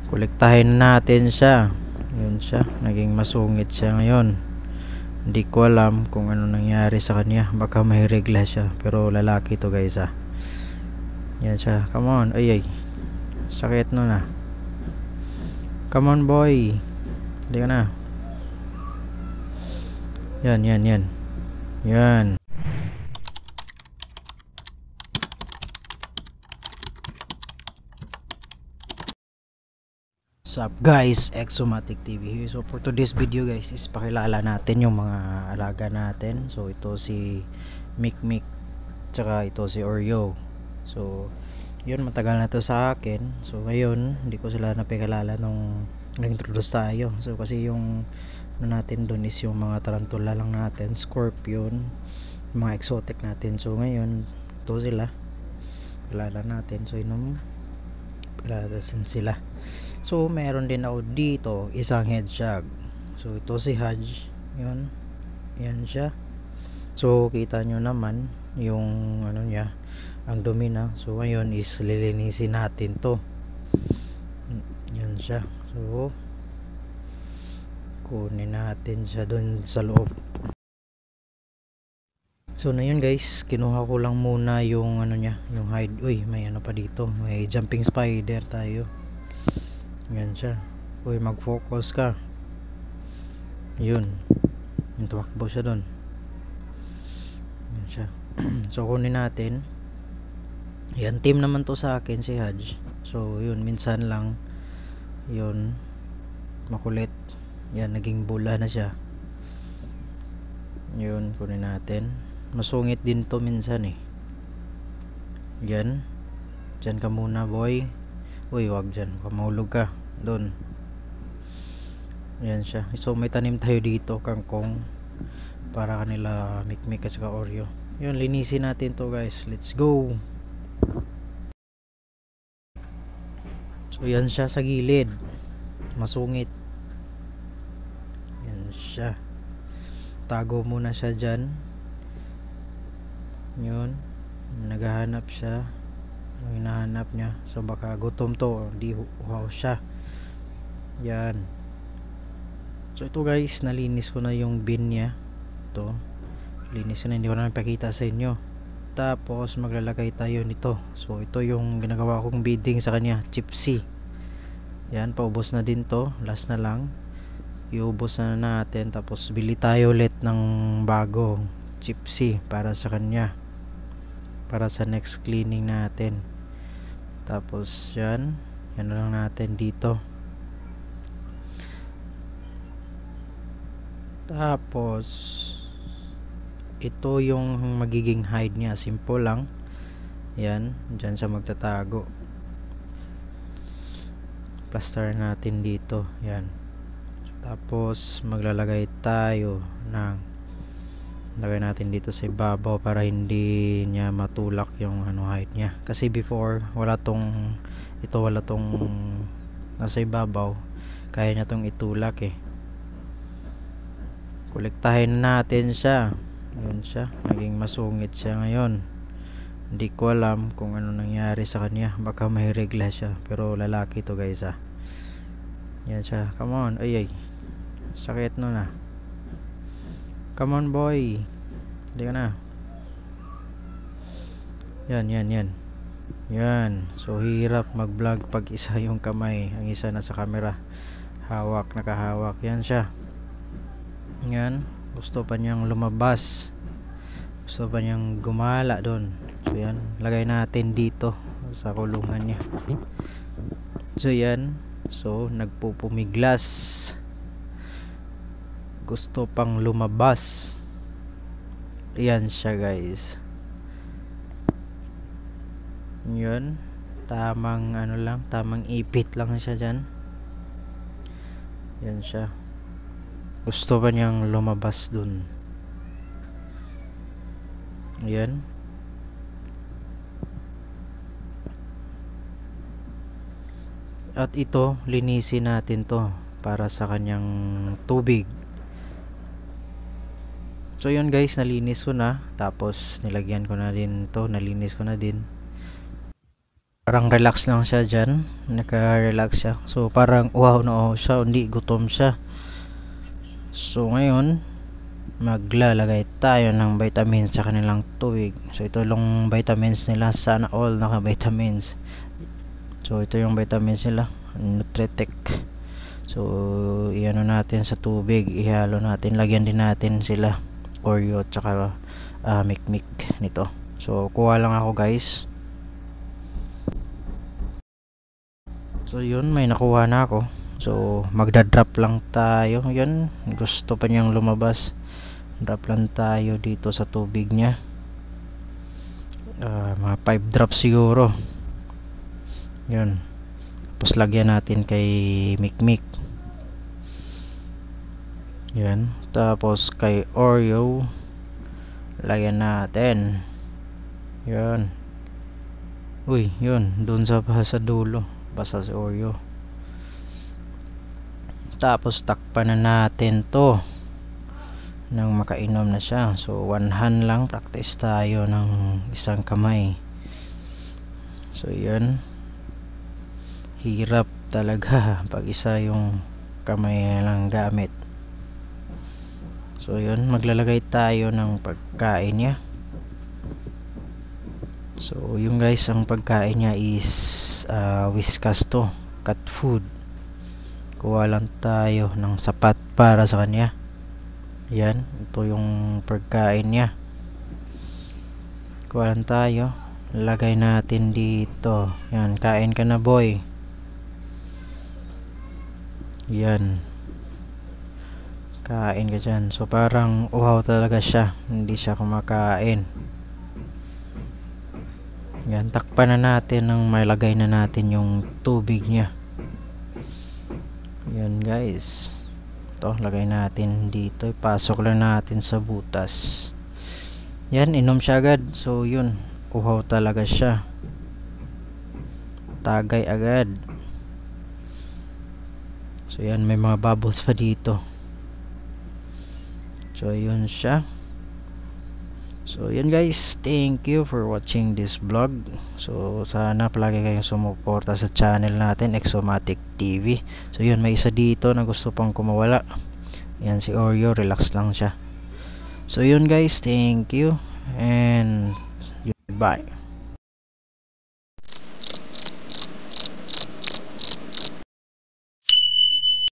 Kolektahin natin siya. Yun siya, naging masungit siya ngayon. Hindi ko alam kung ano nangyari sa kanya. Baka may regla siya, pero lalaki to guys Yan siya, come on. Ay, sakit nun Come on boy, hindi ka na. Yan. What's up guys, Exomatic TV here. So for today's video guys is pakilala natin yung mga alaga natin. So ito si Mikmik, tsaka ito si Oreo. So yun, matagal na to sa akin. So ngayon hindi ko sila napakilala nung nag-introduce tayo. So kasi yung ano natin dun is yung mga tarantula lang natin, scorpion, mga exotic natin. So ngayon ito sila, kilala natin. So yun, kilala sila. So meron din ako dito isang hedgehog. So ito si Haj, yun, yan siya. So kita nyo naman yung ano niya, ang dumi na. So ngayon is lilinisin natin to. Yan siya. So kunin natin siya dun sa loob. So na yun guys, kinuha ko lang muna yung ano niya, yung hide. Uy, may ano pa dito, may jumping spider tayo. Yan siya. Uy, mag-focus ka. Yun. Yung tumakbo siya doon. Yan siya. So kunin natin. Yan, team naman to sa akin si Haj. So yun, minsan lang yun makulit. Yan, naging bula na siya. Yun, kunin natin. Masungit din to minsan Yan. Diyan ka muna boy. Uy, wag dyan, kamahulog ka doon. Yan siya. So may tanim tayo dito, kangkong, para kanila Mikmik at saka Oreo. Yun, linisin natin to guys. Let's go. So yan siya sa gilid, masungit. Yan siya. Tago muna siya dyan. Yun, naghahanap siya. Ang hinahanap niya, so baka gutom to, di uhaw siya. Yan. So ito guys, nalinis ko na yung bin niya. Ito, linis ko na, hindi ko na napakita sa inyo. Tapos maglalagay tayo nito. So ito yung ginagawa kong bidding sa kanya, Chipsy. Yan, paubos na din to, last na lang. Iubos na natin, tapos bili tayo ulit ng bago Chipsy para sa kanya, para sa next cleaning natin. Tapos yan na lang natin dito. Tapos ito yung magiging hide niya, simple lang. Yan, dyan siya magtatago. Plaster natin dito. Yan. Tapos maglalagay tayo ng, lagay natin dito sa ibabaw para hindi niya matulak yung height niya. Kasi before wala tong nasa ibabaw, kaya niya tong itulak Kolektahin natin siya. Yun siya, naging masungit siya ngayon. Hindi ko alam kung ano nangyari sa kanya. Baka may regla siya, pero lalaki to guys Yan siya, come on. Ay, sakit nun Come on boy, hindi ka na. Yan. So hirap mag vlog pag isa yung kamay, ang isa nasa camera, nakahawak. Yan siya. Yan, gusto pa niyang lumabas, gusto pa niyang gumala doon. So yan, lagay natin dito sa kulungan niya. So yan, so nagpupumiglas, gusto pang lumabas. Yan siya guys. Yun, tamang tamang ipit lang siya dyan. Yan siya, gusto pa niyang lumabas dun. Yan. At ito, linisin natin to para sa kanyang tubig. So yun guys, nalinis ko na. Tapos nilagyan ko na din to, nalinis ko na din. Parang relax lang siya dyan. Naka-relax siya. So parang wow na wow siya. Hindi gutom siya. So ngayon, maglalagay tayo ng vitamins sa kanilang tubig. So ito yung vitamins nila. Sana all naka-vitamins. So ito yung vitamins nila. Nutritech. So iano natin sa tubig. Ihalo natin. Lagyan din natin sila Oreo tsaka Mikmik nito. So kuha lang ako guys. So yun, may nakuha na ako. So magda-drop lang tayo. Yun, gusto pa niyang lumabas. Drop lang tayo dito sa tubig niya. Mga 5 drops siguro. Yun. Tapos lagyan natin kay Mikmik. Yan. Tapos kay Oreo lagyan natin. Yan. Uy, yun. Doon sa dulo. Basa si Oreo. Tapos takpan na natin to nang makainom na siya. So one hand lang. Practice tayo ng isang kamay. So yun. Hirap talaga pag isa yung kamay lang gamit. So yun, maglalagay tayo ng pagkain niya. So yung guys, ang pagkain niya is Whiskas to, cat food. Kuha lang tayo ng sapat para sa kanya. Yan, ito yung pagkain niya. Kuha lang tayo, lagay natin dito. Yan, kain ka na boy. Yan, kain ka dyan. So parang uhaw talaga siya, hindi siya kumakain. Yan, takpan na natin nang malagay na natin yung tubig niya. Yan guys, ito lagay natin dito, ipasok lang natin sa butas. Yan, inom siya agad. So yun, uhaw talaga siya, tagay agad. So yan, may mga bubbles pa dito. So yun siya. So yan guys, thank you for watching this vlog. So sana palagi kayong sumuporta sa channel natin, Exomatic TV. So yun, may isa dito na gusto pang kumawala. Yan si Oreo, relax lang siya. So yun guys, thank you and goodbye.